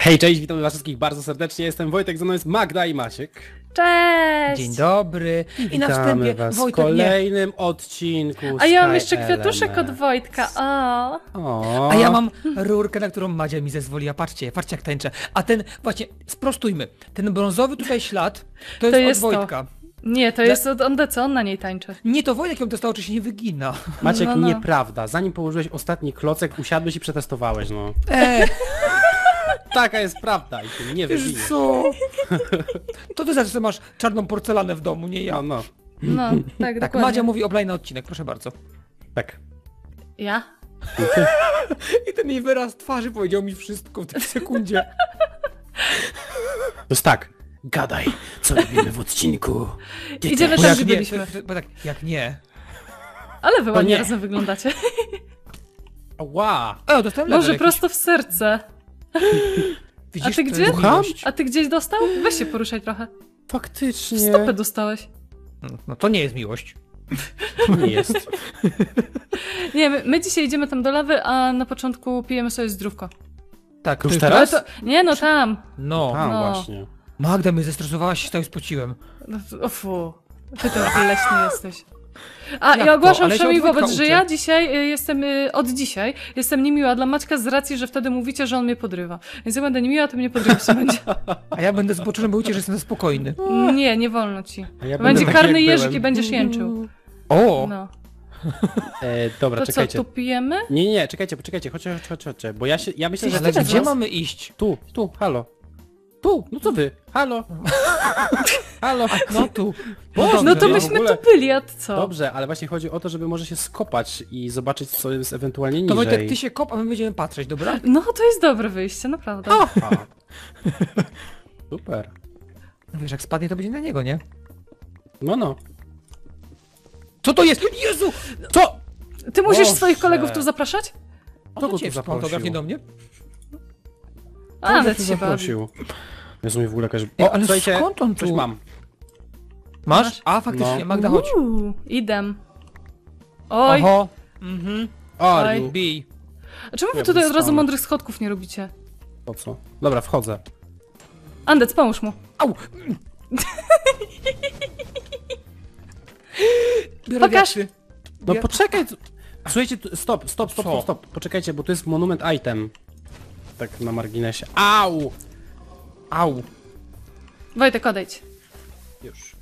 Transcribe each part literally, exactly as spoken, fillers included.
Hej, cześć, witam was wszystkich bardzo serdecznie, jestem Wojtek, ze mną jest Magda i Maciek. Cześć! Dzień dobry. I na Witamy wstępie was Wojtek w nie. kolejnym odcinku A ja mam Sky jeszcze kwiatuszek Element. od Wojtka, o. O. A ja mam rurkę, na którą Madzia mi zezwoliła. Patrzcie, patrzcie jak tańczę. A ten, właśnie, sprostujmy. Ten brązowy tutaj ślad, to jest, jest to. od Wojtka. Nie, to jest od Onde, co on na niej tańczy. Nie, to Wojtek ją testował, czy się nie wygina. Maciek, No, no. nieprawda, zanim położyłeś ostatni klocek, usiadłeś i przetestowałeś, no. Eee, Taka jest prawda i się nie wiesz wyginiesz. co? To ty zawsze masz czarną porcelanę w domu, nie ja. No, no, No, tak, Tak, dokładnie. Madzia mówi oblaj na odcinek, proszę bardzo. tak. Ja? I ten jej wyraz twarzy powiedział mi wszystko w tej sekundzie. To jest tak, gadaj, co robimy w odcinku. Idziemy Bo tam, jak gdzie nie, byliśmy. to- bo tak, jak nie. Ale wy ładnie nie. razem wyglądacie. Ła, O, dostałem level Może jakiś. prosto w serce. Widzisz, A ty to gdzie? jest Słucham? miłość. A ty gdzieś dostał? Weź się poruszaj trochę. W faktycznie. stopę dostałeś. No to nie jest miłość. Nie jest. Nie, my, my dzisiaj idziemy tam do lawy, a na początku pijemy sobie zdrówko. Tak, Już to teraz? Ale to... Nie no, tam. No. A, No. właśnie. Magda mnie zestresowała, się tak spociłem. No, to- o fu. Ty to leśny jesteś. A Jak ja to? ogłaszam Ale się przynajmniej od Wojtka wobec, że uczę. ja dzisiaj y, jestem, y, od dzisiaj, jestem niemiła dla Maćka z racji, że wtedy mówicie, że on mnie podrywa. Więc ja będę niemiła, to mnie podrywać się będzie. A ja będę zboczony, bo ucie, że jestem spokojny. Nie, nie wolno ci. A ja Będzie będę karny taki, jak jeżyk byłem. i będziesz jęczył. O! No. E, dobra, To co, czekajcie. tu pijemy? Nie, nie, nie, czekajcie, poczekajcie, chodźcie, chodźcie, chodźcie, chodźcie, bo ja się, ja myślę, że... Ale teraz gdzie was? mamy iść? Tu, tu, halo. Tu, no co wy? Halo. Halo. No tu. Boże, No to nie, w myśmy ogóle- tu byli, a ty co? Dobrze, ale właśnie chodzi o to, żeby może się skopać i zobaczyć, co jest ewentualnie To niżej. Wojtek, ty się kop, a my będziemy patrzeć, dobra? No to jest dobre wyjście, naprawdę. Aha. Super. Wiesz, jak spadnie, to będzie na niego, nie? No, no. Co to jest? Jezu! Co? Ty musisz Boże. swoich kolegów tu zapraszać? Kto go tu cię zaprosił? autograf nie do mnie? A, nawet Kto się bawi. zaprosił? Jezu, mi w ogóle jakaś... Ej, O, ale słuchajcie, skąd on coś tu? mam. Masz? Masz? A, faktycznie, No. Magda, chodź. Uuu, idę. Oj, Oho. Mhm. O, Oj. Riu. Bij. a czemu wy Ja tutaj od razu dostanę. mądrych schodków nie robicie? Po co? Dobra, wchodzę. Andec, pomóż mu. Au! Biorę Pokaż. wiatry. No Ja- poczekaj. tu- Słuchajcie, tu- stop, stop, stop, Co? stop, stop. Poczekajcie, bo to jest monument item. Tak na marginesie. Au! Au! Wojtek, odejdź. Już.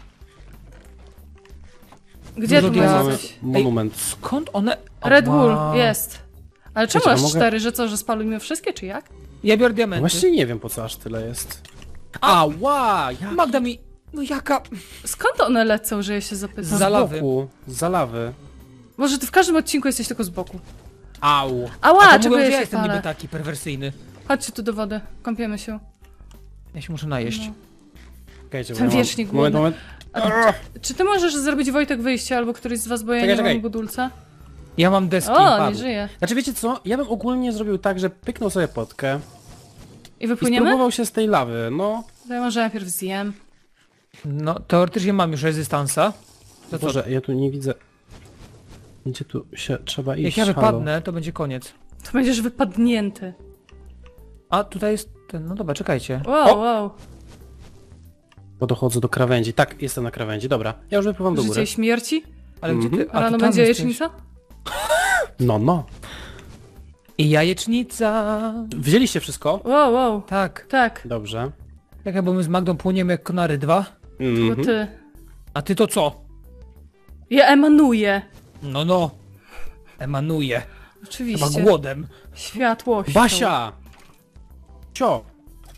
Gdzie Dużo tu masz diamentów. coś? Monument. Skąd one... Red Ała. Bull, jest. Ale czemu Wiecie, a aż mogę- cztery, że co, że spalimy wszystkie, czy jak? Ja biorę diamenty. Właściwie nie wiem, po co aż tyle jest. Ała! Ja... Magda mi... No jaka... Skąd one lecą, że ja się zapytam? Za lawy. boku, z lawy. Może ty w każdym odcinku jesteś tylko z boku. Au! Ała, A to czego mówią, ja że ja się jestem niby palę? taki perwersyjny. Chodźcie tu do wody, kąpiemy się. Ja się muszę najeść. No. Czekajcie, bo Jestem ja mam- wiecznie Moment, głodny. moment. A, czy ty możesz zrobić, Wojtek, wyjście, albo któryś z was, bo ja Czekaj, nie czekaj. mam budulca? Ja mam deski. O, nie padł. żyje. Znaczy wiecie co? Ja bym ogólnie zrobił tak, że pyknął sobie potkę I i wypłyniemy? spróbował się z tej lawy, no. To ja może najpierw zjem. No, teoretycznie mam już rezystansa. To co? Boże, ja tu nie widzę. Gdzie tu się trzeba iść? Jak ja Halo? wypadnę, to będzie koniec. To będziesz wypadnięty. A, tutaj jest ten... No dobra, czekajcie. Wow, O! wow. Bo dochodzę do krawędzi. Tak, jestem na krawędzi. Dobra, ja już wypływam do Życie góry. i śmierci? Ale gdzie ty... A A, rano ty tam będzie jesteś. jajecznica? No, no. I jajecznica. Wzięliście wszystko? Wow, wow. Tak. Tak, Dobrze. Tak, bo my z Magdą płyniemy jak konary dwa. bo Mhm. ty. A ty to co? Ja emanuję. No, no. Emanuję. Chyba Oczywiście. głodem. Światłością. Basia! Cio!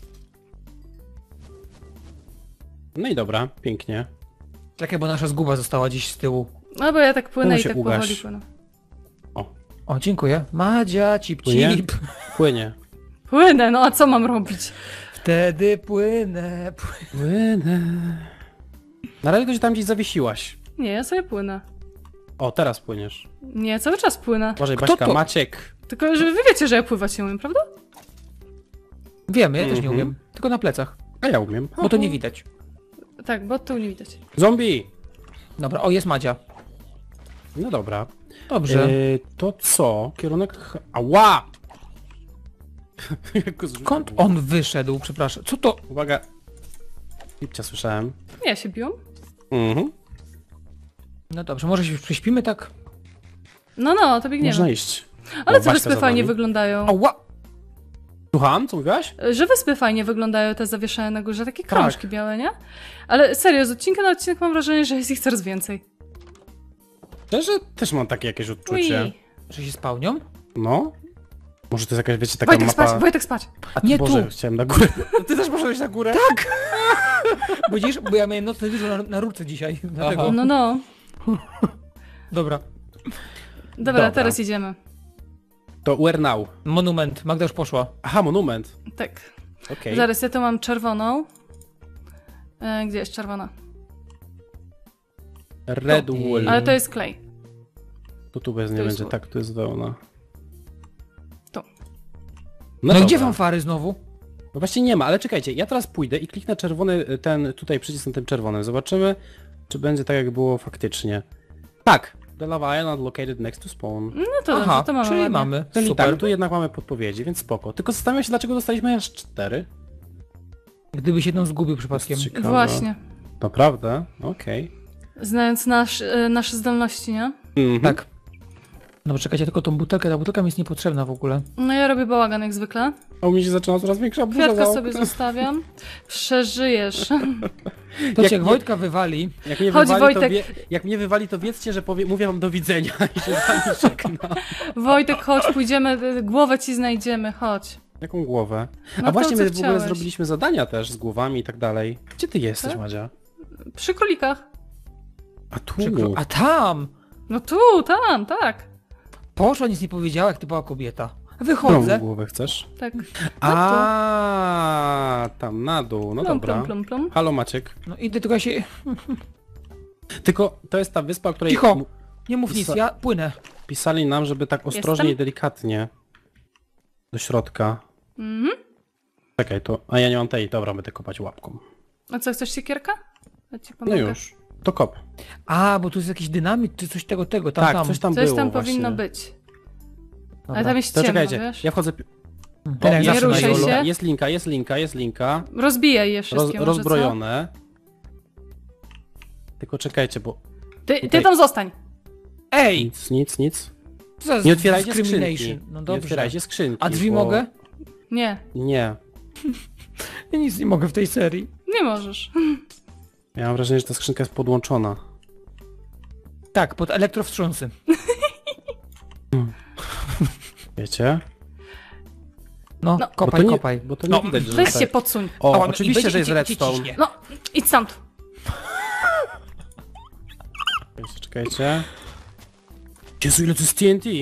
No i dobra, pięknie. Czekaj, bo nasza zguba została gdzieś z tyłu. No bo ja tak płynę Czemu i się tak ugaś? powoli płynę. O, dziękuję. Madzia, cip, Płynie? cip. Płynie. Płynę, no a co mam robić? Wtedy płynę, płynę. Płynę. Na razie to się tam gdzieś zawiesiłaś. Nie, ja sobie płynę. O, teraz płyniesz. Nie, cały czas płynę. Uważaj, Kto Baśka, to? Maciek. Tylko, że wy wiecie, że ja pływać nie umiem, prawda? Wiemy, ja też nie Mhm. umiem. Tylko na plecach. A ja umiem. Bo to nie widać. Tak, bo tu nie widać. Zombie! Dobra, o, jest Madzia. No dobra. Dobrze. E, to co? Kierunek... Ała! Jak go zrzucił. Skąd on wyszedł, przepraszam? Co to? Uwaga. Pipcia słyszałem. Ja się biłam. Mhm. No dobrze, może się prześpimy tak? No, no, to biegniemy. Można iść. Ale O, te Baśka wyspy za fajnie nami. wyglądają. Ała! Słucham, co mówiłaś? Że wyspy fajnie wyglądają, te zawieszone na górze, takie Tak. krążki białe, nie? Ale serio, z odcinka na odcinek mam wrażenie, że jest ich coraz więcej. Szczerze, też mam takie jakieś odczucie. Ui. Czy się spełnią? No. Może to jest jakaś, wiecie, taka Wojtek mapa... spać, Wojtek spać. A Nie Boże, tu. chciałem na górę. Ty też poszedłeś na górę? Tak! Bo Widzisz, bo ja miałem nocny dyżur na, na rurce dzisiaj, dlatego. No, no. Dobra. Dobra, Dobra. teraz idziemy. To where now? Monument, Magda już poszła. Aha, monument. Tak. Okej. Zaraz, ja tu mam czerwoną. E, gdzie jest czerwona? Red To- wool. Ale to jest klej. To tu bez nie to jest będzie, wool. tak, to jest wełna. Tu. No, dobra. gdzie fanfary znowu? No właśnie nie ma, ale czekajcie, ja teraz pójdę i kliknę czerwony, ten tutaj przycisk na tym czerwonym. Zobaczymy, czy będzie tak jak było faktycznie. Tak! The Lava Island located next to spawn. No to Aha, dobrze, to mamy czyli ładnie. mamy. Czyli Super. tak, tu jednak mamy podpowiedzi, więc spoko. Tylko zastanawiam się, dlaczego dostaliśmy aż cztery. Gdybyś jedną zgubił przypadkiem. Ciekawe. Właśnie. Naprawdę? Okej. Znając nasz, e, nasze zdolności, nie? Mhm. Tak. No bo czekajcie, tylko tą butelkę, ta butelka mi jest niepotrzebna w ogóle. No ja robię bałagan jak zwykle. A u mnie się zaczyna coraz większa burza Kwiatka za sobie oknem. zostawiam. Przeżyjesz. To Jak jak nie- Wojtka wywali, Jak mnie Chodź, wywali, to Wojtek. wie, jak mnie wywali, to wiedzcie, że powie, mówię wam do widzenia i się z wami żegnam. Wojtek, chodź, pójdziemy, e, głowę ci znajdziemy, chodź. Jaką głowę? No A właśnie to, co my w ogóle chciałeś. zrobiliśmy zadania też z głowami i tak dalej. Gdzie ty jesteś, Tak? Madzia? Przy królikach. A tu. przekro... a tam! No tu, tam, tak. Poszła, nic nie powiedziała, jak typowa kobieta. Którą Wychodzę. głowę chcesz? Tak. A, tam na dół, no Plum, dobra. plum, plum, plum. Halo Maciek. No idę, tylko ja się... Tylko to jest ta wyspa, o której Cicho! m- Nie mów nic, Sa- ja płynę. pisali nam, żeby tak ostrożnie Jestem? i delikatnie do środka. Mhm. Czekaj, to... A ja nie mam tej, dobra, będę kopać łapką. A co, chcesz siekierka? Ja ci No pomogę. już, to kop. A, bo tu jest jakiś dynamit, czy coś tego, tego, tam, Tak, tam. coś tam Coś było tam właśnie. powinno być. Dobra. Ale tam jest To ciemno, czekajcie, wiesz? ja wchodzę... pi- Ten O, jak nie zawsze na ruszaj Jolu. się. Jest linka, jest linka, jest linka. Rozbijaj je Roz, wszystkie, może, rozbrojone. Tylko czekajcie, bo... co? Ty, ty Tutaj- tam zostań. Ej! Nic, nic, nic. Co za Nie otwierajcie discrimination? skrzynki. No Nie dobrze. otwierajcie skrzynki, A drzwi bo... mogę? Nie, Nie. Ja nic nie mogę w tej serii. nie możesz. Ja mam wrażenie, że ta skrzynka jest podłączona. Tak, pod elektrowstrząsy. Wiecie? No, No. Bo kopaj, to nie, kopaj. Bo to nie No, widać, że Weź tak. się podsuń. O, O, no i oczywiście, będzie że jest cię- cię redstone. ciśnie. No, idź stąd. Czekajcie, czekajcie. Jezu, ile to jest T N T!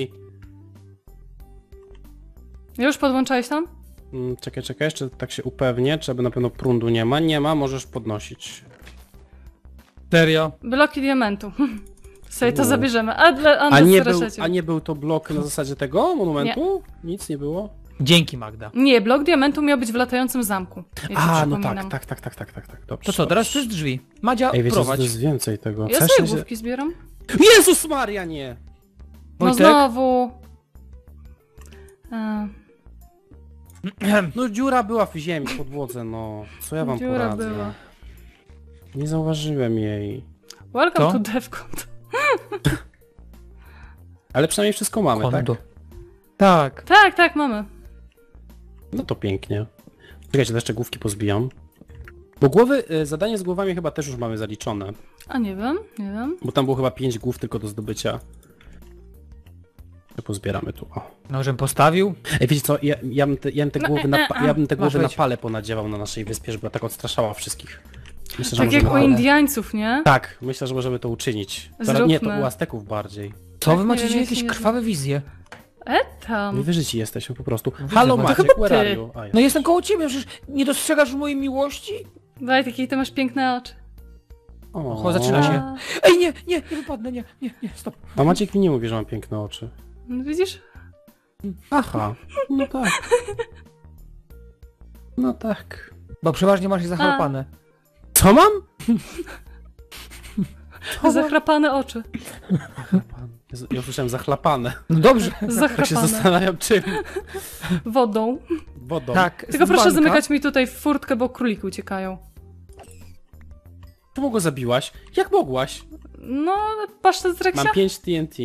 Już podłączałeś tam? Mm, Czekaj, czekaj, jeszcze tak się upewnię, czy aby na pewno prądu nie ma. Nie ma, możesz podnosić. Serio? Bloki diamentu. Sobie to U. zabierzemy. A dla A Andes nie, był, Reszeciu. a nie był to blok na zasadzie tego monumentu? Nic nie było? Dzięki, Magda. Nie, blok diamentu miał być w latającym zamku. Ja ci A, no przypominam. tak, tak, tak, tak, tak, tak, tak. Dobrze. To co, teraz dobrze. przez drzwi. Madzia, Ej, wiecie, co, prowadź. to jest więcej tego. Ja W sobie sensie- główki zbieram. Jezus Maria, nie! No Wojtek? znowu. E, No dziura była w ziemi, w podłodze, no. Co ja wam Dziura poradzę? była. Nie zauważyłem jej. Welcome Co? to Devcont. Ale przynajmniej wszystko mamy, Kondo. tak? Tak. Tak, tak, mamy. No to pięknie. Czekajcie, to jeszcze główki pozbijam. Bo głowy, y, zadanie z głowami chyba też już mamy zaliczone. A nie wiem, nie wiem. Bo tam było chyba pięć głów tylko do zdobycia. To pozbieramy tu, o. No, żem postawił. Ej, wiecie co, ja, ja bym te, ja bym te No, głowy, na, pa- ja bym te Masz głowy na wejdź. pale ponadziewał na naszej wyspie, żeby tak odstraszała wszystkich. Myślę, że Tak jak możemy... u ale- Indiańców, nie? Tak, myślę, że możemy to uczynić. To, Zróbmy. nie, to u Azteków bardziej. Co Tak, wy nie macie wiem, dzisiaj ja się jakieś nie krwawe wizje? E My tam. wyżyci jesteśmy po prostu. widzę, Halo bo to Maciek, chyba where ty. are you? A, No jestem koło ciebie, przecież nie dostrzegasz mojej miłości? Wojtek, jakie ty masz piękne oczy. o, O, zaczyna się. A, Ej, nie, nie, nie wypadnę, nie, nie, nie, stop. A Maciek mi nie mówi, że mam piękne oczy. no widzisz? Aha, no tak. No tak. Bo przeważnie masz je zachlapane. Co mam? Zachrapane oczy. Jezu, ja usłyszałem zachlapane. No dobrze. Tak się Zachrapane. zastanawiam czym. Wodą. wodą. Tak, Tylko z proszę banka. zamykać mi tutaj furtkę, bo króliki uciekają. Czemu go zabiłaś? Jak mogłaś? No, pasztet z Reksia? Mam pięć T N T.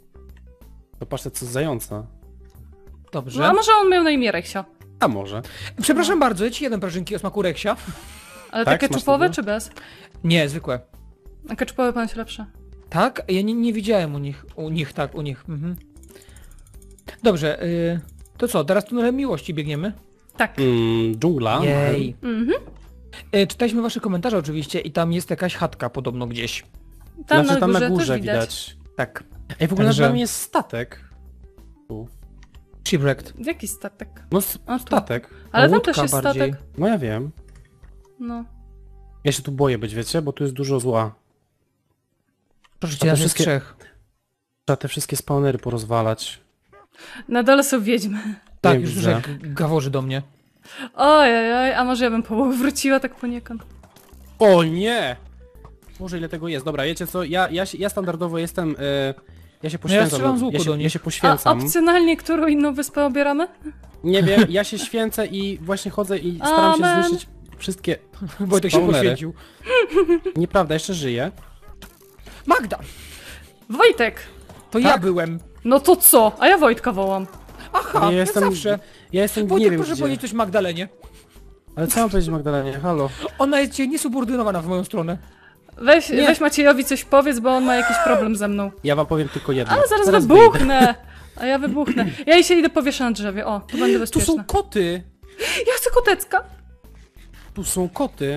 To pasztet co z zająca. Dobrze. No, a może on miał na imię Reksia? A może. Przepraszam bardzo, ja ci jeden prażynki o smaku reksia. Ale Tak, te ketchupowe smacznego? czy bez? Nie, zwykłe. A ketchupowe pan się lepsze. Tak? Ja nie, nie widziałem u nich. U nich, tak, u nich. Mhm. Dobrze, y, to co, teraz tunelem miłości biegniemy? Tak. Mm, dżungla. Jej. Mhm. Y, czytaliśmy wasze komentarze oczywiście i tam jest jakaś chatka podobno gdzieś. Tam, Znaczy na, tam górze na górze też widać. widać. Tak. Ej, w ogóle Także- nad nami jest statek. Tu. Shipwrecked. Jaki statek? No s- A, tu. statek. Ale tam łódka też jest bardziej. statek. No ja wiem. No. Ja się tu boję być, wiecie, bo tu jest dużo zła. Proszę A cię, te nas jest wszystkie- trzech. Trzeba te wszystkie spawnery porozwalać. Na dole są wiedźmy. Tak, Nie już widzę. że gaworzy do mnie. Ojej, oj, a może ja bym powróciła tak poniekąd. O nie! Boże, ile tego jest. Dobra, wiecie co, ja, ja, się- ja standardowo jestem... E, ja się poświęcam. strzelam z łuku ja, się, do nich. ja się A poświęcam. opcjonalnie którą inną wyspę obieramy? Nie wiem, ja się święcę i właśnie chodzę i staram się Amen. zniszczyć wszystkie... Wojtek się Spawnery. poświęcił. Nieprawda, jeszcze żyję. Magda! Wojtek! To ja Tak? byłem. No to co? A ja Wojtka wołam. Aha, Ja ja jestem- zawsze. Ja jestem, Wojtek, nie wiem proszę gdzie. powiedzieć coś Magdalenie. Ale co mam powiedzieć Magdalenie? Halo? Ona jest dzisiaj niesubordynowana w moją stronę. Weź, Nie. weź Maciejowi coś powiedz, bo on ma jakiś problem ze mną. Ja wam powiem tylko jedno. Ale zaraz, wyjdę. wybuchnę! A ja wybuchnę. Ja i się idę powieszę na drzewie. O, tu będę Tu bezpieczna. są koty! Ja chcę kotecka! Tu są koty!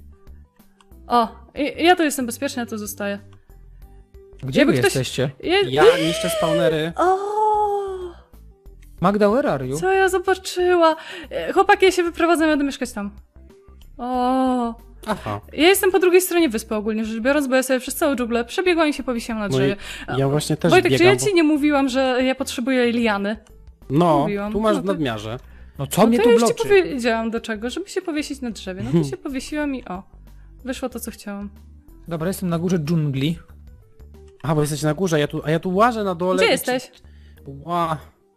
O, i, ja tu jestem bezpieczna, ja tu zostaję. Gdzie Jakby wy ktoś- jesteście? Je... Ja niszczę spawnery. O, Magda, where are you? co ja zobaczyła? E, Chłopaki, ja się wyprowadzam, jadę mieszkać tam. O, Aha. ja jestem po drugiej stronie wyspy ogólnie rzecz biorąc, bo ja sobie przez całą dżunglę przebiegłam i się powiesiłam na No drzewie. i ja właśnie też Wojtek, czy biegam, ja ci nie mówiłam, że ja potrzebuję liany? bo... No, mówiłam. tu masz No w to- nadmiarze. No co No mnie to tu ja już ci bloczy? powiedziałam do czego, żeby się powiesić na drzewie. No to się powiesiłam i o, wyszło to, co chciałam. Dobra, jestem na górze dżungli. A, bo jesteś na górze, ja tu, a ja tu łażę na dole. Gdzie i jesteś? Ci... Ła.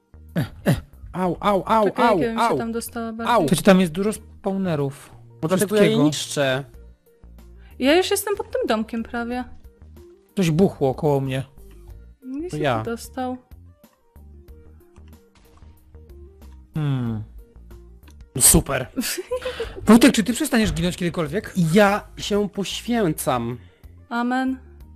Au, au, au, Czekaj, au, jak ja bym au. się tam dostała Au. bardziej. To ci tam jest dużo spawnerów. Bo dlatego ja je Wszystkiego. niszczę. Ja już jestem pod tym domkiem prawie. Coś buchło koło mnie. Nie To się ja. tu dostał. Hmm. No super. Wojtek, czy ty przestaniesz ginąć kiedykolwiek? Ja się poświęcam. Amen.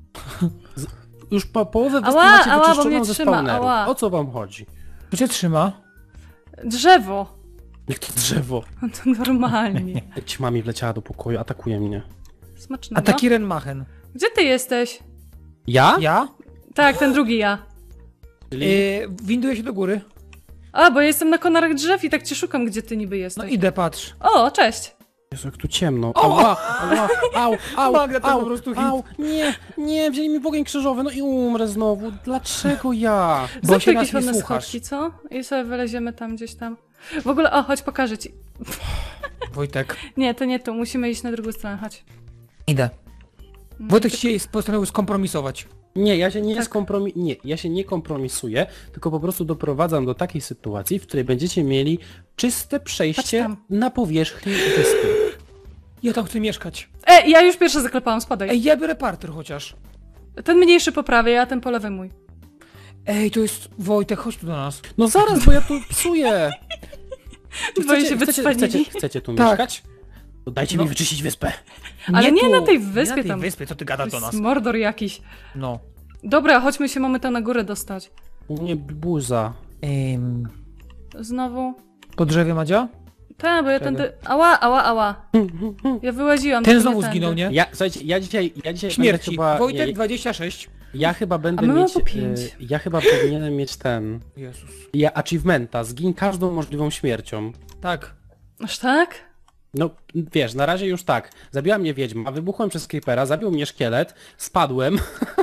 Już po połowę wyspy Ała, macie ała, bo wyczyszczoną mnie ze trzyma, spawnerów. ała. O co wam chodzi? To cię trzyma. Drzewo. Jak to drzewo. To normalnie. Ćma mi wleciała do pokoju, atakuje mnie. Smacznego. A taki Renmachen. Gdzie ty jesteś? Ja? Ja? Tak, ten drugi ja. Czyli... Yy, winduję się do góry. A, bo ja jestem na konarach drzew i tak cię szukam, gdzie ty niby No jesteś. idę, patrz. O, cześć. Jezu, jak tu ciemno. Ała, ała, au, au, Magda, to au, po prostu hit. au. Nie, nie, wzięli mi w ogień krzyżowy, no i umrę znowu. Dlaczego ja? Bo Zrób się jakieś nas nie ładne słuchasz. schodki, co? I sobie wyleziemy tam gdzieś tam. W ogóle, o, chodź pokażę ci. Wojtek. Nie, to nie tu, musimy iść na drugą stronę, chodź. Idę. Wojtek się postanowił skompromisować. Nie, ja się nie Tak. skompromi... Nie, ja się nie kompromisuję, tylko po prostu doprowadzam do takiej sytuacji, w której będziecie mieli czyste Patrz przejście tam. na powierzchni wyspy. Ja tam chcę mieszkać. E, ja już pierwsze zaklepałam, spadaj. Ej, ja biorę parter chociaż. Ten mniejszy po prawej, a ten po lewej mój. Ej, to jest Wojtek, chodź tu do nas. No zaraz, bo ja tu psuję. Czy Dwoje się chcecie, chcecie, wycwanili. chcecie, chcecie tu Tak. mieszkać? To dajcie No. mi wyczyścić wyspę. Ale nie tu. na tej Nie wyspie na tej tam. wyspie, co ty To gadasz do jest nas? mordor jakiś. No. Dobra, chodźmy się, mamy tam na górę dostać. U mnie buza. Ym, Znowu. po drzewie Madzia? Tak, bo ja Czego? tędy... Ała, ała, ała. Ja wyłaziłam. Ten tylko znowu nie tędy. zginął, nie? Ja, słuchajcie, ja dzisiaj, ja dzisiaj będę Śmierci. chyba... Wojtek Nie, dwadzieścia sześć. ja chyba będę A my mamy mieć... po pięć. y, Ja chyba powinienem mieć ten... Jezus. Ja achievementa, zgiń każdą możliwą śmiercią. Tak. Aż tak? No, wiesz, na razie już tak. Zabiła mnie wiedźma, wybuchłem przez creepera, zabił mnie szkielet, spadłem.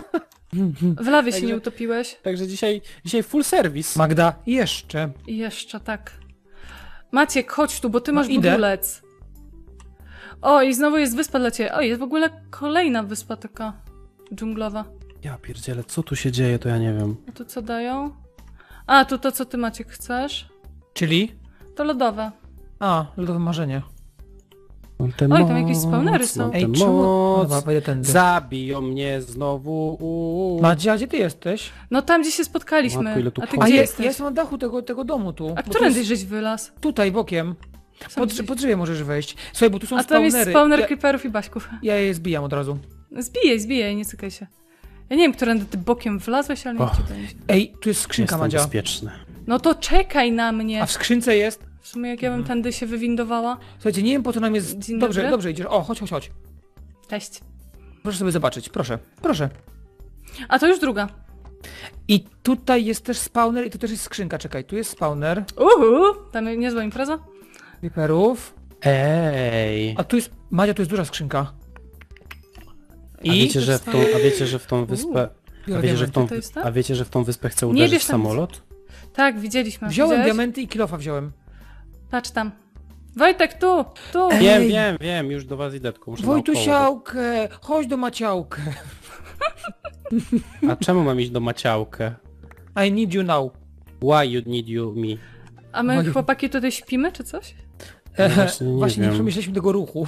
W lawie się Także- nie utopiłeś. Także dzisiaj, dzisiaj full service. Magda, jeszcze. I jeszcze tak. Maciek, chodź tu, bo ty No masz idę. budulec. O, i znowu jest wyspa dla ciebie. O, jest w ogóle kolejna wyspa taka dżunglowa. Ja pierdzielę, co tu się dzieje, to ja nie wiem. A tu co dają? A, tu to, co ty, Maciek, chcesz? Czyli? To lodowe. A, lodowe marzenie. Ten Oj, tam jakieś spawnery są. moc, Ej, ten czemu? moc. Dobra, wejdę tędy. Zabiją mnie znowu. Uuu. Madzia, gdzie ty jesteś? No tam, gdzie się spotkaliśmy. Matko, ile tu A ty chodzi. A gdzie ja, jesteś? ja jestem na dachu tego, tego domu tu. A bo tu którędy jest- żeś wylazł? Tutaj, bokiem. Sam Pod, gdzieś. pod drzewie możesz wejść. Słuchaj, bo tu są A tam jest spawnery. spawner Ja, creeperów i baśków. ja je zbijam od razu. Zbijaj, zbijaj, nie cykaj się. Ja nie wiem, którędy ty bokiem wlazłeś, ale nie Och. chcę to iść. Ej, tu jest skrzynka, Jestem Madzia. bezpieczny. No to czekaj na mnie. A w skrzynce jest... W sumie jak ja bym tędy się wywindowała. Słuchajcie, nie wiem po co nam jest... Dzień Dobrze, dobry. dobrze idziesz. O, chodź, chodź, chodź. Cześć. Proszę sobie zobaczyć, proszę, proszę. A to już druga. I tutaj jest też spawner i tu też jest skrzynka, czekaj, tu jest spawner Uhu, tam niezła impreza. creeperów, Ej. a tu jest, Madzia, tu jest duża skrzynka. A wiecie, że w tą, a wiecie, że w tą wyspę... A Biorę wiecie, że w tą, To jest to? a wiecie, że w tą wyspę chce Nie uderzyć bierz tam- samolot? Tak, widzieliśmy. Wziąłem Widziałeś? diamenty i kilofa wziąłem. Patrz tam. Wojtek, tu, tu. Ej. Wiem, wiem, wiem, już do was idę, tylko muszę naokoło. Wojtusiałkę, chodź do Maciałkę. A czemu mam iść do Maciałkę? I need you now. Why you need you me? A my Moje- chłopaki tutaj śpimy, czy coś? No właśnie, nie Właśnie nie wiem. przemyśleliśmy tego ruchu.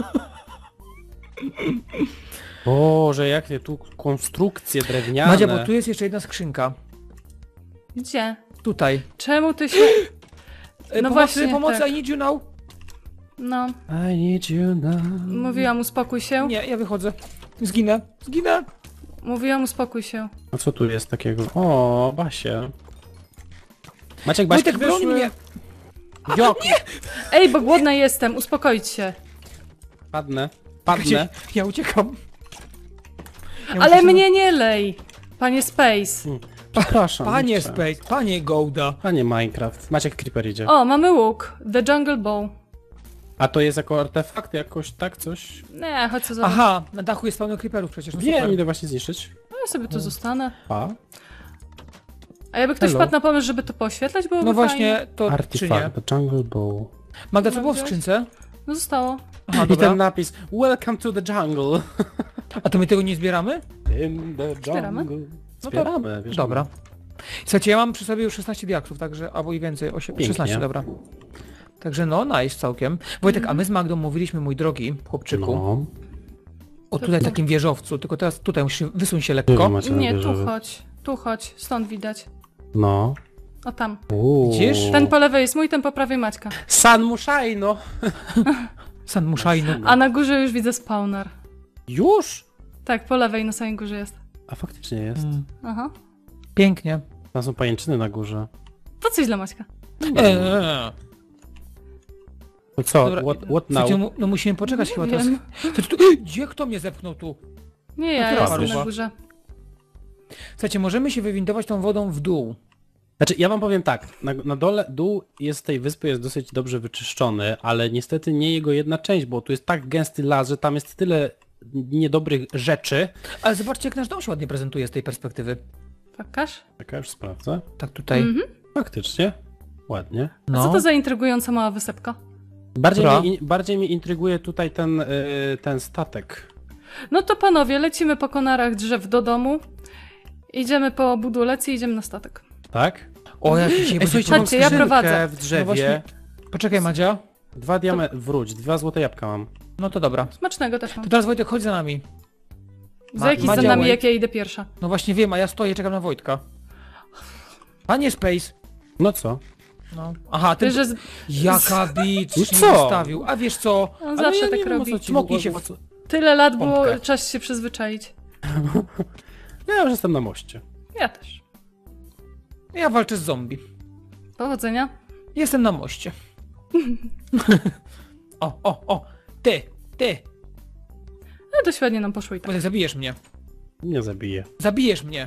Boże, jakie tu konstrukcje drewniane. Madzia, bo tu jest jeszcze jedna skrzynka. Gdzie? Tutaj. Czemu ty się... E, No pomocy, właśnie, pomocy, tak. I need you now. No, I need you now. mówiłam uspokój się. Nie, ja wychodzę. Zginę, zginę. Mówiłam uspokój się. A co tu jest takiego? O, Basie. Maciek, Baśki Wojtek, broń wyszły. mnie. Jok, Ej, bo głodna jestem, uspokoić się. padnę, Gdzie? padnę. Ja uciekam. Ja Ale muszę się- mnie nie lej, panie Space. Przepraszam. Panie kurczę. Space, panie Golda. Panie Minecraft. Maciek Creeper idzie. O, mamy łuk. The Jungle Bow. A to jest jako artefakt jakoś, tak, coś? Nie, chodź co za... Aha, na dachu jest pełno creeperów przecież. No Wiem, super. idę właśnie zniszczyć. No ja sobie tu zostanę. A? A jakby ktoś Hello. wpadł na pomysł, żeby to poświetlać, byłoby No fajnie. właśnie, to czy nie? Artifact, the jungle bow. Magda, co Dobra, było w wziąłeś? skrzynce? No zostało. Aha, I dobra. ten napis, welcome to the jungle. A to my tego nie zbieramy? In the Zbieramy? jungle. No to- Zbieramy, wiesz. Dobra. Słuchajcie, ja mam przy sobie już szesnaście diaksów, także, albo i więcej, osiem, Pięknie. szesnaście, dobra. Także no, nice całkiem. Wojtek, a my z Magdą mówiliśmy, mój drogi chłopczyku, No. o tutaj takim wieżowcu, tylko teraz tutaj musisz wysuń się Gdzie wy lekko. macie na Nie, tu wieży? chodź. Tu chodź, stąd widać. No. O tam. Uuu. Widzisz? Ten po lewej jest mój, ten po prawej Maćka. San Muszajno. San Muszajno. A na górze już widzę spawner. Już? Tak, po lewej na samej górze jest. A faktycznie jest. Mm, Aha. pięknie. Tam są pajęczyny na górze. To coś dla Maćka. Eee. To co? Dobra, What, what now? Słuchajcie, mu- no musimy poczekać chyba teraz. Wiem. To, to, gdzie kto mnie zepchnął tu? Nie, ja która jestem paruwa? na górze. Słuchajcie, możemy się wywindować tą wodą w dół. Znaczy, ja wam powiem tak, na, na dole dół jest tej wyspy jest dosyć dobrze wyczyszczony, ale niestety nie jego jedna część, bo tu jest tak gęsty las, że tam jest tyle niedobrych rzeczy. Ale zobaczcie, jak nasz dom się ładnie prezentuje z tej perspektywy. Pokaż. Czekaj, już sprawdzę. Tak tutaj. Mhm. Faktycznie. Ładnie. A No. co to za intrygująca mała wysepka? Bardziej, Która? mnie, bardziej mnie intryguje tutaj ten, y, ten statek. No to panowie, lecimy po konarach drzew do domu. Idziemy po budulec i idziemy na statek. Tak? O, jak dzisiaj Ej, będzie słuchajcie, pro- mam Chodźcie, ja skrzynkę prowadzę. w drzewie. No właśnie. Poczekaj, Madzia. Dwa diamenty, wróć, dwa złote jabłka mam. No to dobra. Smacznego też mam. To teraz Wojtek, chodź za nami. Za jakiś za Madzia, nami, wait. jak ja idę pierwsza. No właśnie wiem, a ja stoję, czekam na Wojtka. Panie Space. No co? No. Aha, ty... Ty, że z... Jaka bicz No się co? wystawił. A wiesz co? On Ale zawsze ja tak nie wiem, o robi. co ci Smoknij było- się o w- co- Tyle lat było, Pompkę. czas się przyzwyczaić. Ja już jestem na moście. Ja też. Ja walczę z zombie. Powodzenia. Jestem na moście. O, o, o. Ty, ty. No dość ładnie nam poszło i tak. Wojtek, zabijesz mnie. Nie zabiję. Zabijesz mnie.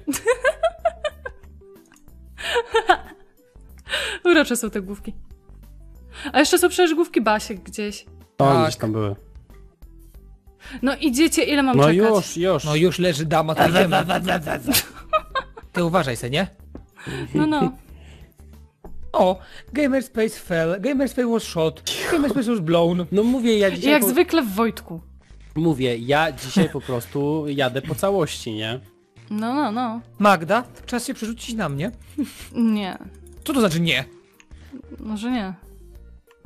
Urocze są te główki. A jeszcze są przecież główki Basiek gdzieś. To Tak. gdzieś tam były. No idziecie, ile mam No czekać? już, już. No już leży dama, to idziemy. Ty uważaj se, nie? No, no. O, Gamerspace fell, Gamerspace was shot, Gamerspace was blown. No mówię, ja I dzisiaj jak po... zwykle w Wojtku. Mówię, ja dzisiaj po prostu jadę po całości, nie? No, no, no. Magda, czas się przerzucić na mnie. Nie. Co to znaczy nie? Może nie.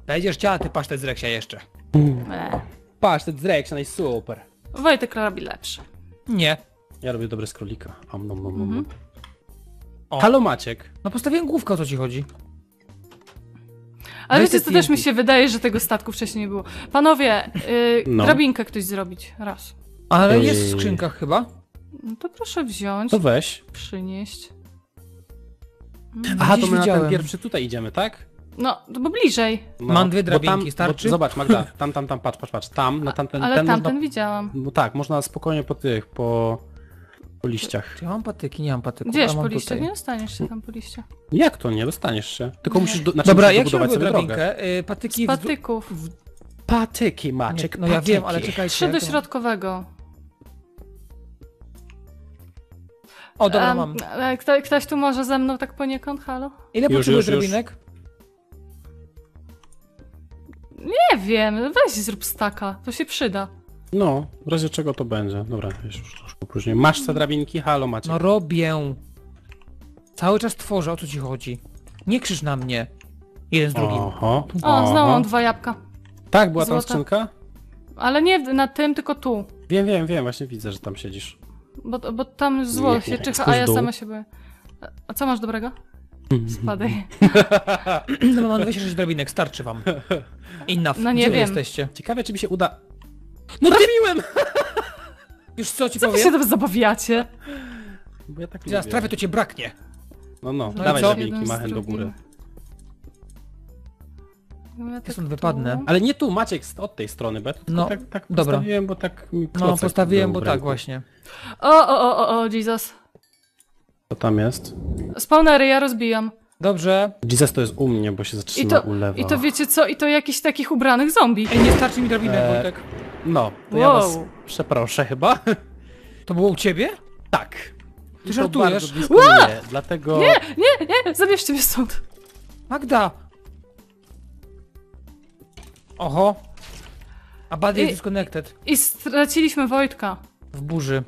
Będziesz chciała ty pasztet z Reksia jeszcze. E. Pasztet z Reksia, no i super. Wojtek robi lepszy. Nie. Ja robię dobre z królika. Am, nom, nom, nom. Mhm. O. Halo Maciek. No postawiłem główkę, o co ci chodzi. Ale Weź wiecie, te co też T N T. mi się wydaje, że tego statku wcześniej nie było. Panowie, yy, No. drabinkę ktoś zrobić. Raz. Ale Ej. jest w skrzynkach chyba. No to proszę wziąć, To weź. przynieść. Aha, to Gdzieś my na ten widziałem. pierwszy tutaj idziemy, tak? No, to bo bliżej. No, Mam dwie bo drabinki, tam, starczy? Bo, zobacz Magda, tam, tam, tam, patrz, patrz, patrz. Tam, na tamten, Ale ten tamten można... widziałam. Bo tak, można spokojnie po tych, po, po liściach. Czy ja mam patyki? Nie mam patyków. Gdzież a mam po liściach? tutaj. Nie dostaniesz się tam po liściach. Jak to? Nie dostaniesz się. Tylko Nie. musisz do, znaczy Dobra, musisz jak się dobudować robiło sobie drogę. drabinkę? Y, patyki... Z w- patyków. Patyki, Nie, Maciek, no ja patyki. wiem, ale czekajcie. Trzy do to- środkowego. O, dobra, Em, mam. e, Kto, ktoś tu może ze mną tak poniekąd, halo? Ile Już, potrzebujesz już, już. drabinek? Nie wiem, weź zrób staka, to się przyda. No, w razie czego to będzie. Dobra, już, już, już później. Masz te drabinki? Halo Maciek. No robię. Cały czas tworzę, o co ci chodzi? Nie krzyż na mnie. Jeden z drugim. Oho, O, znowu oho. mam dwa jabłka. Tak, była tam Złote. skrzynka? Ale nie na tym, tylko tu. Wiem, wiem, wiem, właśnie widzę, że tam siedzisz. Bo, bo tam zło Nie, się nie, czyha, spójrz a ja dół. sama się boję. A co masz dobrego? Spadaj. No mam dwadzieścia sześć drabinek, starczy wam. Enough. No nie Gdzie wy wiem. jesteście? Ciekawe, czy mi się uda... No trafiłem! Już co ci Co wy powiem? się tam zabawiacie? Bo ja tak Zaraz lubię. trafię, to cię braknie. No, no, No i dawaj co? drabinki, Jeden z machę do drugim. góry. Ja Ja tak stąd tu. wypadnę. Ale nie tu, Maciek, z- od tej strony, bo ja to tylko No, tak, tak dobra. postawiłem, bo tak mi No klocek postawiłem, był bo w tak ręku. właśnie. O, o, o, o, o, Jesus. Co tam jest? Spawnery ja rozbijam. Dobrze. Jesus to jest u mnie, bo się I zatrzyma to, u lewa. I to wiecie co? I to jakichś takich ubranych zombie. Ej, nie starczy mi drabinek, Eee. Wojtek. No, to ja was Wow. przeproszę chyba. To było u ciebie? Tak. I to żartujesz? bardzo blisko mnie, dlatego... Nie, nie, nie, zabierzcie mnie stąd. Magda! Oho. A Buddy I- jest disconnected. I straciliśmy Wojtka. W burzy.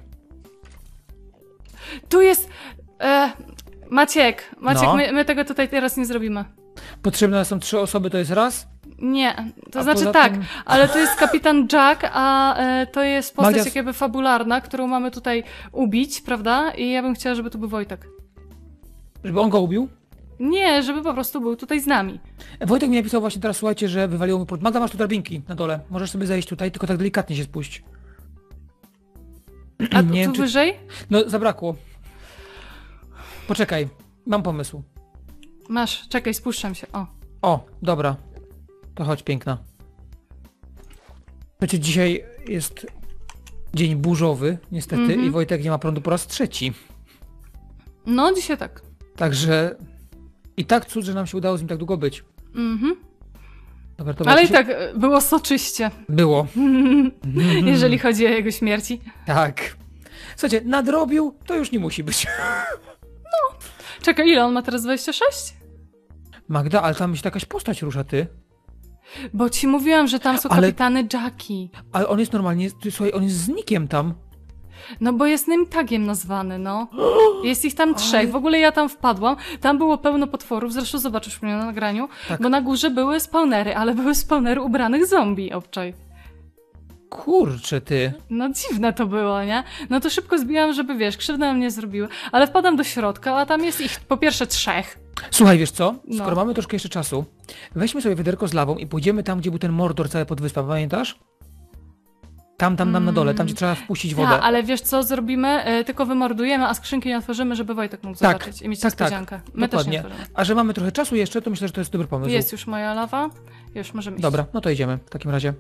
Tu jest... E, Maciek, Maciek, No. my, my tego tutaj teraz nie zrobimy. Potrzebne są trzy osoby, to jest raz. Nie, to A znaczy poza tak, tym- ale to jest kapitan Jack, a e, to jest postać Magda- jak jakby fabularna, którą mamy tutaj ubić, prawda? I ja bym chciała, żeby tu był Wojtek. Żeby on go ubił. Nie, żeby po prostu był tutaj z nami. E, Wojtek mi napisał właśnie teraz, słuchajcie, że wywaliło mu port. Magda, masz tu drabinki na dole. Możesz sobie zejść tutaj, tylko tak delikatnie się spuść. A tu, Nie wiem, tu czy- wyżej? No, zabrakło. Poczekaj, mam pomysł. Masz, czekaj, spuszczam się. O. O, dobra. To chodź, piękna. Wiecie, dzisiaj jest dzień burzowy, niestety, Mhm. i Wojtek nie ma prądu po raz trzeci. No, dzisiaj tak. Także i tak cud, że nam się udało z nim tak długo być. Mhm. Dobra, to Ale i właśnie- tak e, było soczyście, Było. jeżeli chodzi o jego śmierci. Tak. Słuchajcie, nadrobił, to już nie musi być. Czekaj, ile on ma teraz? dwadzieścia sześć? Magda, ale tam się jakaś postać rusza, ty. Bo ci mówiłam, że tam są Ale- kapitany Jackie. Ale on jest normalnie, ty, słuchaj, on jest z nikiem tam. No bo jest nym tagiem nazwany, no. Jest ich tam trzech. W ogóle ja tam wpadłam. Tam było pełno potworów. Zresztą zobaczysz mnie na nagraniu. Tak. Bo na górze były spawnery, ale były spawnery ubranych zombie, obczaj. Kurczę, ty. No dziwne to było, nie? No to szybko zbijam, żeby wiesz, krzywdę na mnie zrobiły. Ale wpadam do środka, a tam jest ich po pierwsze trzech. Słuchaj, wiesz co? No. Skoro mamy troszkę jeszcze czasu, weźmy sobie wiaderko z lawą i pójdziemy tam, gdzie był ten Mordor cały pod wyspą, pamiętasz? Tam, tam, tam na dole, tam gdzie trzeba wpuścić wodę. Ja, ale wiesz co zrobimy? E, tylko wymordujemy, a skrzynki nie otworzymy, żeby Wojtek mógł Tak, zobaczyć i mieć tak, tak. niespodziankę. My też nie Dokładnie. otworzymy. A że mamy trochę czasu jeszcze, to myślę, że to jest dobry pomysł. Jest już moja lawa. Już możemy iść. Dobra, no to idziemy w takim razie.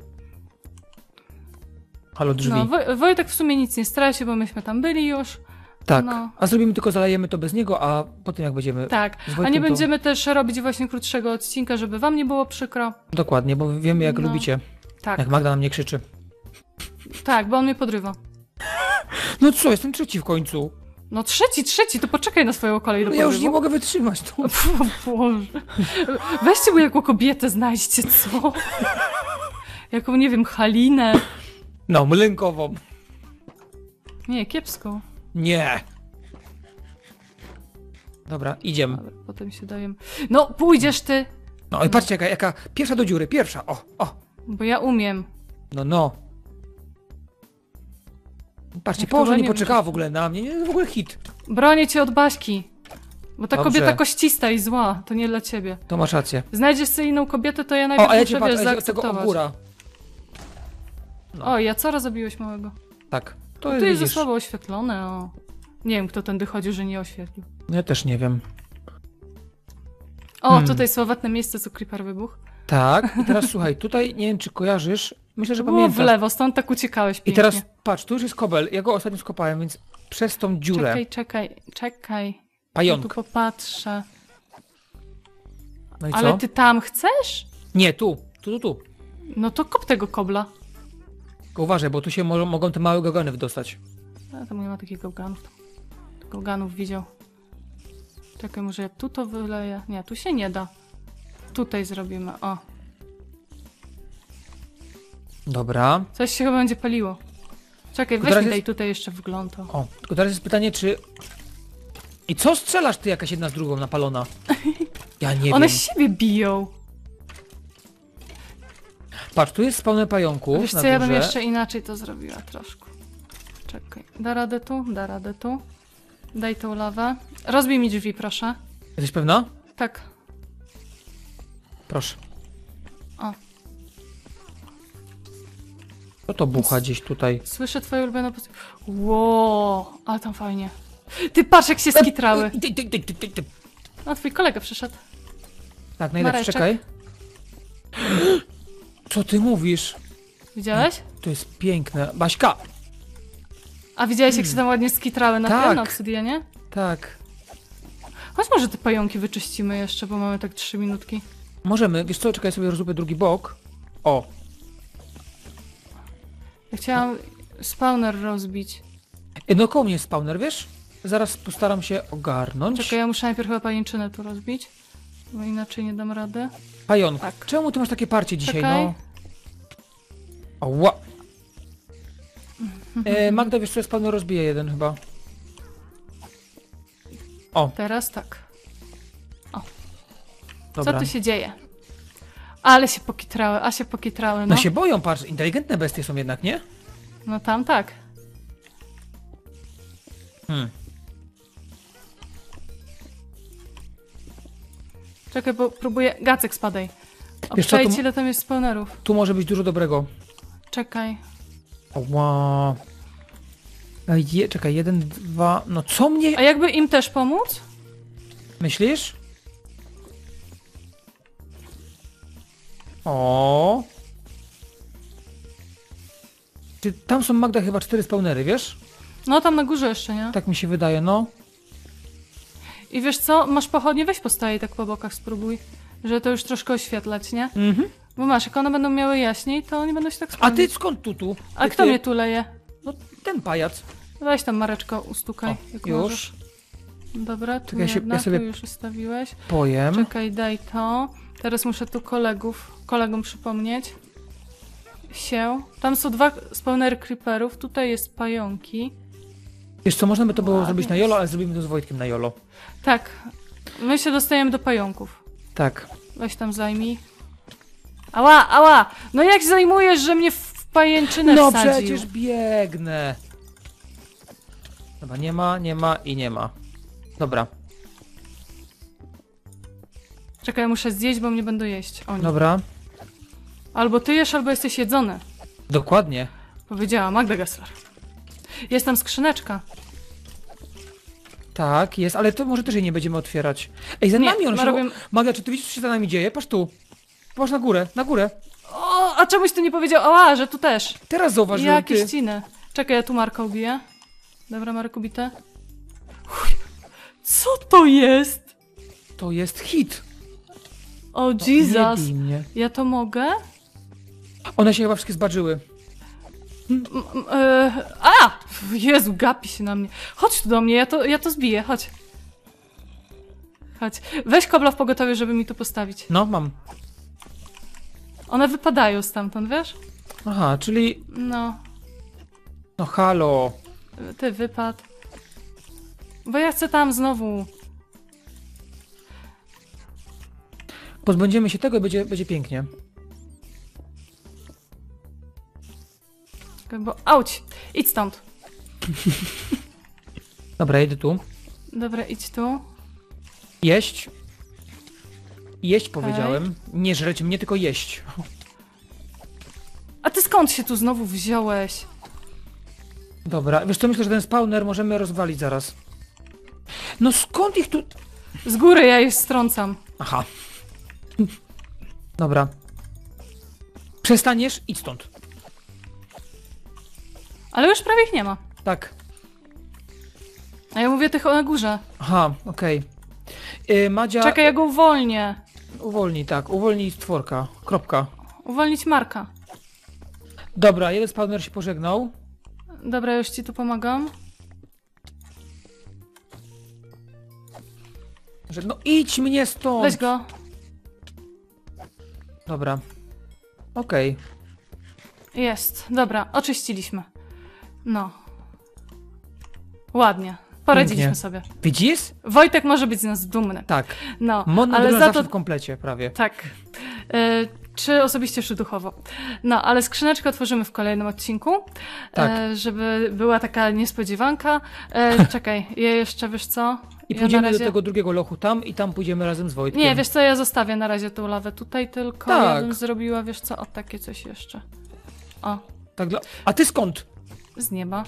Halo, drzwi. No, Woj- Wojtek w sumie nic nie straci, bo myśmy tam byli już. tak, no. a zrobimy tylko, zalejemy to bez niego, a potem jak będziemy... Tak. Z A Wojtkiem nie to- będziemy też robić właśnie krótszego odcinka, żeby wam nie było przykro. Dokładnie, bo wiemy jak No. lubicie, Tak, jak Magda na mnie krzyczy. tak, bo on mnie podrywa. No co, jestem trzeci w końcu. No trzeci, trzeci, to poczekaj na swoją kolej do No ja już nie podrywu. mogę wytrzymać tu. O Boże. Weźcie mu jaką kobietę znajdźcie, co? Jaką, nie wiem, Halinę. No, mlynkową. Nie, kiepską. Nie. Dobra, idziemy. Ale potem się dowiem. No, pójdziesz ty. No i patrzcie, jaka, jaka pierwsza do dziury, pierwsza, o, o. Bo ja umiem. No, no. Patrzcie, Jak to Boże, nie ładnie poczekała w ogóle na mnie, nie, w ogóle hit. Bronię cię od Baśki. Bo ta Dobrze. kobieta koścista i zła, to nie dla ciebie. To masz rację. Znajdziesz sobie inną kobietę, to ja O, najpierw a ja muszę, cię patrzę, wiesz, a ja cię od tego zaakceptować. ogóra. No. O, ja co zabiłeś małego? Tak. To To tu jest za widzisz. słabo oświetlone, o. Nie wiem, kto tędy chodził, że nie oświetlił. Ja też nie wiem. O, Hmm. tutaj sławetne miejsce, co creeper wybuchł. Tak, i teraz słuchaj, tutaj nie wiem, czy kojarzysz, myślę, że Było w pamiętasz. lewo, stąd tak uciekałeś I pięknie. teraz patrz, tu już jest kobel, ja go ostatnio skopałem, więc przez tą dziurę, Czekaj, czekaj, czekaj. Ja tu pająk. popatrzę. No i Ale co? ty tam chcesz? Nie, tu, tu, tu, tu. No to kop tego kobla. Tylko uważaj, bo tu się mo mogą te małe gałgany wydostać. A tam nie ma takich gałganów. Gałganów widział. Czekaj, może ja tu to wyleję? Nie, tu się nie da. Tutaj zrobimy, o. Dobra. Coś się chyba będzie paliło. Czekaj, Tylko weź teraz mi daj jest- tutaj jeszcze wgląd. O. O, tylko teraz jest pytanie, czy... I co strzelasz ty jakaś jedna z drugą napalona? Ja nie One wiem. siebie biją. Patrz, tu jest spawner pająków Wiesz na co, ja bym górze. jeszcze inaczej to zrobiła troszkę. Czekaj, da radę tu? Da radę tu. Daj tą lawę. Rozbij mi drzwi, proszę. Jesteś pewna? Tak. Proszę. O. Co to bucha gdzieś tutaj? Słyszę twoje ulubione postacie. Ło, ale tam fajnie. Ty patrz, jak się skitrały. Ty, ty, ty, ty, ty, ty. No, twój kolega przyszedł. Tak, najlepszy, Mareczek. czekaj. Co ty mówisz? Widziałeś? To jest piękne. Baśka! A widziałeś, jak się tam ładnie skitrały na Tak. tym, na obsydianie? Tak. Chodź może te pająki wyczyścimy jeszcze, bo mamy tak trzy minutki. Możemy, wiesz co, czekaj, ja sobie rozlubię drugi bok. O, Ja chciałam spawner rozbić. no koło mnie jest spawner, wiesz? Zaraz postaram się ogarnąć. Czekaj, ja muszę najpierw chyba pajęczynę tu rozbić, bo inaczej nie dam rady. Pająk, Tak. czemu ty masz takie parcie dzisiaj, Czekaj. no? Ała. E, Magda, wiesz co, ja spawner rozbiję jeden chyba. O, Teraz tak. dobra. Co tu się dzieje? Ale się pokitrały, a się pokitrały, no. No się boją, patrz, inteligentne bestie są jednak, nie? No tam tak. Hmm. Czekaj, bo próbuję... Gacek, spadaj. Wiesz co, tu- Obczajcie, ile tam jest spawnerów. Tu może być dużo dobrego. Czekaj. Ła. E, Je, czekaj, jeden, dwa, no co mnie... A jakby im też pomóc? Myślisz? O. Czy tam są, Magda, chyba cztery spawnery, wiesz? No tam na górze jeszcze, nie? Tak mi się wydaje, no. I wiesz co? Masz pochodnie? Weź postaje tak po bokach, spróbuj. Żeby to już troszkę oświetlać, nie? Mhm. Bo masz, jak one będą miały jaśniej, to oni będą się tak A sprawdzić. ty skąd tu tu? A Ty, kto ty? mnie tu leje? No ten pajac. Weź tam Mareczko, ustukaj, O, jak już. możesz. Dobra, tu Czekaj, ja się- jedna, ja sobie- tu już ustawiłeś. Pojem. Czekaj, daj to. Teraz muszę tu kolegów, kolegom przypomnieć. Się. Tam są dwa spawnery creeperów, tutaj jest pająki. Wiesz co, można by to było Ładnie zrobić na jest. jolo, ale zrobimy to z Wojtkiem na jolo. Tak, my się dostajemy do pająków. Tak. Weź tam zajmij. Ała, ała! No jak zajmujesz, że mnie w pajęczynę No wsadził? przecież biegnę. Dobra, nie ma, nie ma i nie ma. Dobra, Czekaj, muszę zjeść, bo mnie będą jeść. Oni. dobra. Albo ty jesz, albo jesteś jedzony. Dokładnie. Powiedziała Magda Gessler. Jest tam skrzyneczka. Tak, jest, ale to może też jej nie będziemy otwierać. Ej, za Nie, nami on my się... robimy- Magda, czy ty widzisz, co się za nami dzieje? Patrz tu. Patrz na górę, na górę. O, a czemuś ty nie powiedział? Ała, że tu też. Teraz zauważyłem, Jakie ty. ściny. Czekaj, ja tu Marka ubiję. Dobra, Marek ubite. Uj, co to jest? To jest hit. O, Nie Jesus. bij mnie. Ja to mogę? One się chyba wszystkie zbadżyły. M, m, e, a! Jezu, gapi się na mnie. Chodź tu do mnie, ja to, ja to zbiję, chodź. Chodź. Weź kobla w pogotowie, żeby mi tu postawić. No, mam. One wypadają stamtąd, wiesz? Aha, czyli... No, No halo. ty wypad. Bo ja chcę tam znowu. Pozbędziemy się tego i będzie, będzie pięknie. Bo auć! Idź stąd. Dobra, jedę tu. Dobra, idź tu. Jeść. Jeść powiedziałem. Nie żreć mnie, tylko jeść. A ty skąd się tu znowu wziąłeś? Dobra, wiesz co, myślę, że ten spawner możemy rozwalić zaraz. No skąd ich tu... Z góry ja je strącam. Aha. Dobra. Przestaniesz? Idź stąd. Ale już prawie ich nie ma. Tak. A ja mówię tych na górze. Aha, okej. Okay. Madzia... Czekaj, ja go uwolnię. Uwolnij, tak. Uwolnij stworka. Kropka. Uwolnić Marka. Dobra, jeden spawner się pożegnał. Dobra, już ci tu pomagam. Że, no idź mnie stąd! Weź go. Dobra. Okej. Jest. Dobra, oczyściliśmy. No. Ładnie. Poradziliśmy Pięknie. sobie. Widzisz? Wojtek może być z nas dumny. Tak. No, Modny ale ale za zawsze to... w komplecie, prawie. Tak. E, czy osobiście, czy duchowo. No, ale skrzyneczkę otworzymy w kolejnym odcinku, Tak. e, żeby była taka niespodziewanka. E, czekaj, ja jeszcze, wiesz co? I Ja pójdziemy na razie... do tego drugiego lochu tam i tam pójdziemy razem z Wojtkiem. Nie, wiesz co, ja zostawię na razie tą lawę tutaj, tylko ja Tak. bym zrobiła, wiesz co, o takie coś jeszcze. O, Tak dla... A ty skąd? z nieba.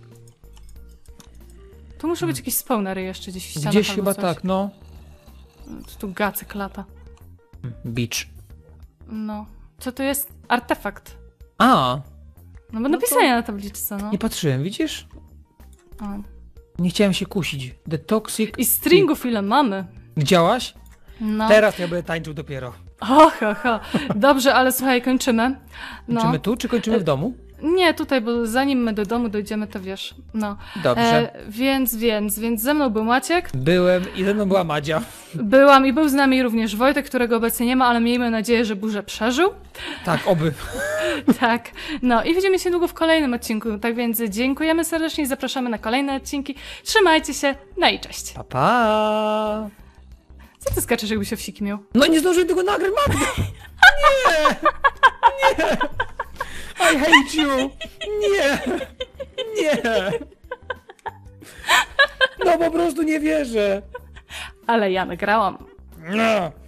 Tu muszą być jakieś spawnery jeszcze gdzieś w ścianach Gdzieś albo chyba coś. tak, no. Tu gacyk lata. Beach. No. Co to jest? Artefakt. A, No bo No napisanie to- na tabliczce, no. nie patrzyłem, widzisz? O. Nie chciałem się kusić. The Toxic... I stringów ile mamy? Widziałaś? No. Teraz ja będę tańczył dopiero. O, ho, ho. Dobrze, ale słuchaj, kończymy. No. Kończymy tu, czy kończymy w domu? Nie, tutaj, bo zanim my do domu dojdziemy, to wiesz. No. Dobrze. E, więc, więc, więc ze mną był Maciek. Byłem i ze mną była Madzia. Byłam i był z nami również Wojtek, którego obecnie nie ma, ale miejmy nadzieję, że burzę przeżył. Tak, oby. Tak. No i widzimy się niedługo w kolejnym odcinku. Tak więc dziękujemy serdecznie i zapraszamy na kolejne odcinki. Trzymajcie się, no i cześć. Pa, pa. Co ty skaczesz, jakby się wsiki miał? No nie zdążyłem tego nagrać, Magda! Nie! Nie! I hate you! Nie! Nie! No po prostu nie wierzę! Ale ja nagrałam. No.